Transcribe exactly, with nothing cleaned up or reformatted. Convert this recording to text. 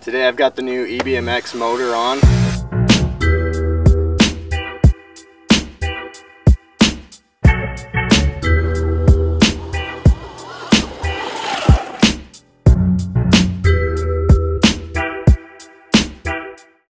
Today I've got the new E B M X motor on.